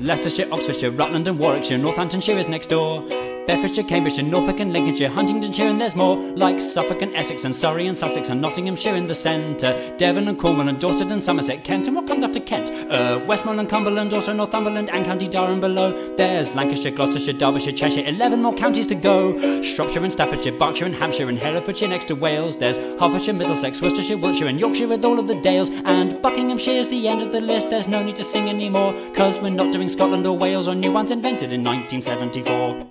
Leicestershire, Oxfordshire, Rutland and Warwickshire, Northamptonshire is next door. Bedfordshire, Cambridgeshire, Norfolk and Lincolnshire, Huntingdonshire and there's more, like Suffolk and Essex and Surrey and Sussex and Nottinghamshire in the centre, Devon and Cornwall and Dorset and Somerset, Kent, and what comes after Kent? Westmoreland, Cumberland, also Northumberland and County Durham below. There's Lancashire, Gloucestershire, Derbyshire, Cheshire, 11 more counties to go. Shropshire and Staffordshire, Berkshire and Hampshire and Herefordshire next to Wales. There's Hertfordshire, Middlesex, Worcestershire, Wiltshire and Yorkshire with all of the Dales. And Buckinghamshire's the end of the list, there's no need to sing anymore, cause we're not doing Scotland or Wales or new ones invented in 1974.